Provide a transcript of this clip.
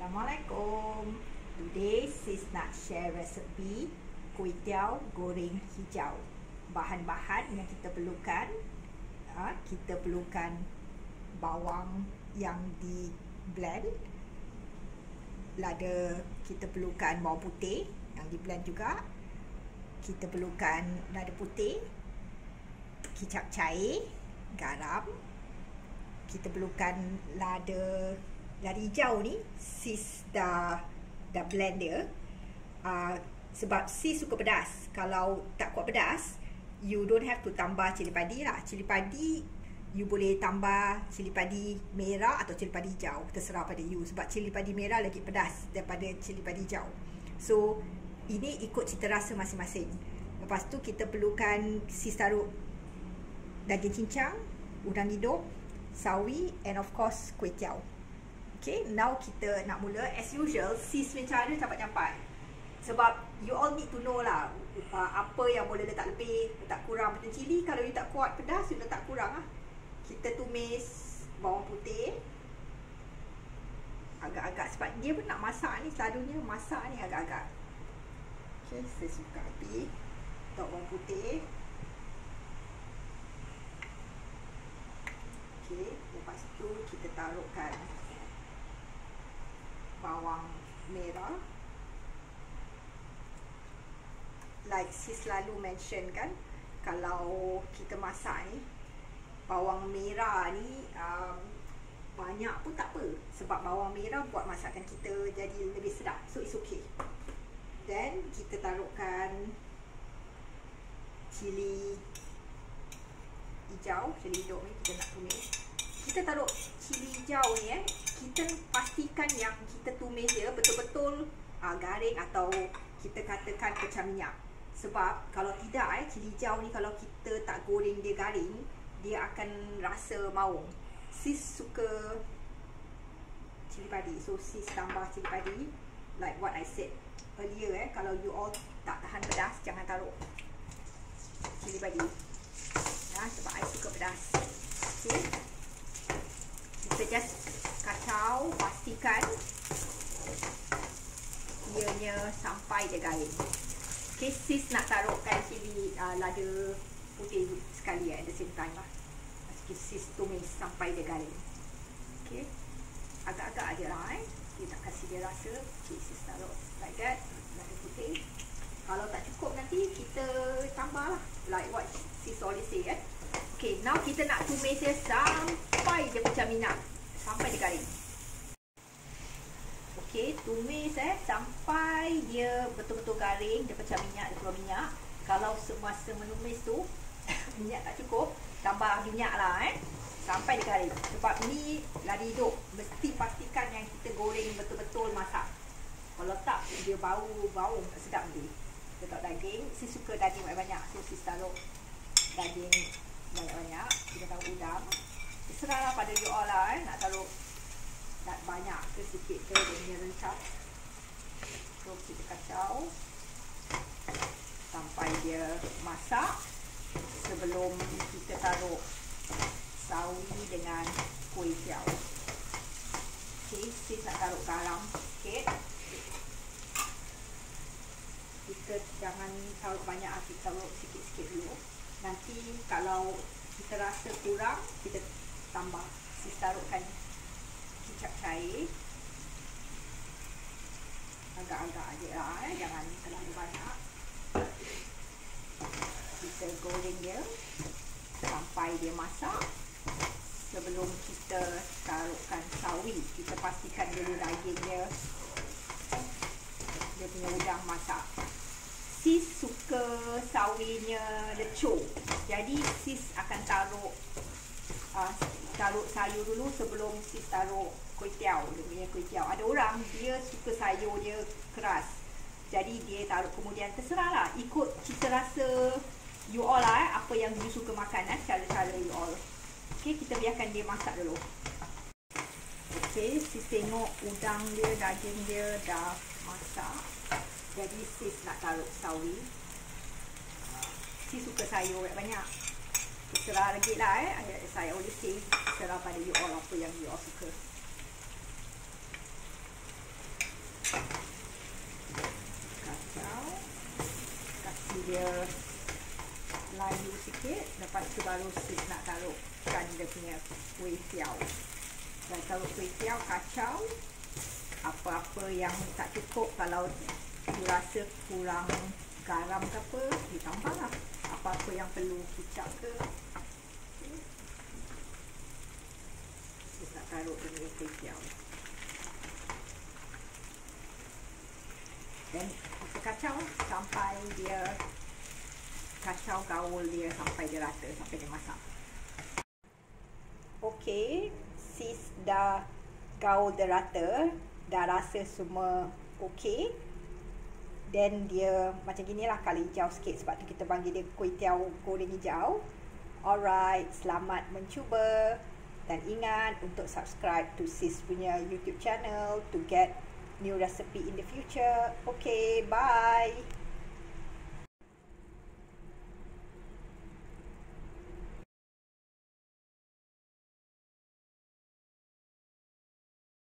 Assalamualaikum. Today sis nak share resepi Kway Teow Goreng Hijau. Bahan-bahan yang kita perlukan, kita perlukan bawang yang di blend, lada, kita perlukan bawang putih yang di blend juga, kita perlukan lada putih, kicap cair, garam, kita perlukan lada hijau ni. Sis dah blend dia, sebab sis suka pedas. Kalau tak kuat pedas, you don't have to tambah cili padi lah. Cili padi you boleh tambah cili padi merah atau cili padi hijau, terserah pada you, sebab cili padi merah lagi pedas daripada cili padi hijau. So ini ikut cita rasa masing-masing. Lepas tu kita perlukan, sis taruh daging cincang, udang hidup, sawi, and of course kway teow. Okay, now kita nak mula. As usual, sis punya cara campak-campak, sebab you all need to know lah apa yang boleh letak lebih, letak kurang. Macam cili, kalau you tak kuat pedas, you letak kurang lah. Kita tumis bawang putih agak-agak, sebab dia pun nak masak ni, selalunya masak ni agak-agak. Okay, saya suka api. Letak bawang putih. Okay, lepas tu kita taruhkan bawang merah. Like sis selalu mention kan, kalau kita masak ni, bawang merah ni banyak pun tak apa, sebab bawang merah buat masakan kita jadi lebih sedap. So it's okay. Then kita taruhkan cili hijau, cili hidup ni kita nak tumis. Kita taruh cili hijau ni kita pastikan yang kita tumis dia betul-betul garing, atau kita katakan pecah minyak. Sebab kalau tidak cili hijau ni kalau kita tak goreng dia garing, dia akan rasa maung. Sis suka cili padi, so sis tambah cili padi. Like what I said earlier, kalau you all tak tahan pedas, jangan taruh cili padi. Sebab I suka pedas. Okay, kita just kacau, pastikan ianya sampai dia garing. Okay, sis nak taruhkan cili lada putih sekali at the same time lah. Okay, sis tumis sampai dia garing. Okay, agak-agak aja lah kita tak kasih dia rasa. Okay, sis taruh like that, lada putih. Kalau tak cukup nanti kita tambah lah, like what sis always say Okay, now kita nak tumis dia sampai dia pecah minyak, sampai dia garing. Okay, tumis sampai dia betul-betul garing, dia pecah minyak, dia keluar minyak. Kalau semasa menumis tu minyak tak cukup, tambah minyak lah sampai dia garing. Sebab ni lada hidup, mesti pastikan yang kita goreng betul-betul masak. Kalau tak, dia bau tak sedap nanti. Kita taruh daging, sis suka daging banyak-banyak, so sis taruh daging banyak-banyak. Kita taruh udang, terserah lah pada you all lah nak taruh nak banyak ke sikit ke, dia punya rencah. So kita kacau sampai dia masak. Sebelum kita taruh sawi dengan kway teow. Okay, sis nak taruh garam sikit. Kita jangan taruh banyak, kita taruh sikit-sikit dulu. Nanti kalau kita rasa kurang, kita tambah. Sis taruhkan kicap cair agak-agak aja lah, jangan terlalu banyak. Kita goreng dia sampai dia masak. Sebelum kita taruhkan sawi, kita pastikan dulu daging dia punya udang masak. Sis suka sawinya lecur, jadi sis akan taruh sayur dulu sebelum sis taruh kway teow. Dia punya kway teow, ada orang dia suka sayur dia keras, jadi dia taruh kemudian. Terserah lah, ikut cita rasa you all lah, apa yang you suka makan cara-cara you all. Okay, kita biarkan dia masak dulu. Okay, sis tengok udang dia, daging dia dah masak, jadi sis nak taruh sawi. Sis suka sayur banyak, terserah lagi lah saya always say, terserah pada you all apa yang you all suka. Kacau. Kasih dia layu sikit. Lepas tu baru nak taruhkan dia punya kuih tiaw. Dan taruh kuih tiaw, kacau. Apa-apa yang tak cukup, kalau dirasa kurang garam ke apa, ditambahlah. Apa-apa yang perlu kicap ke. Kita nak taruh ini kuih tiaw. Dan kita kacau sampai dia, kacau gaul dia sampai dia rata, sampai dia masak. Okey, sis dah gaul dia rata, dah rasa semua okey. Dan dia macam ginilah, colour hijau sikit, sebab tu kita panggil dia Kway Teow Goreng Hijau. Alright, selamat mencuba. Dan ingat untuk subscribe to sis punya YouTube channel to get new recipe in the future. Okay, bye.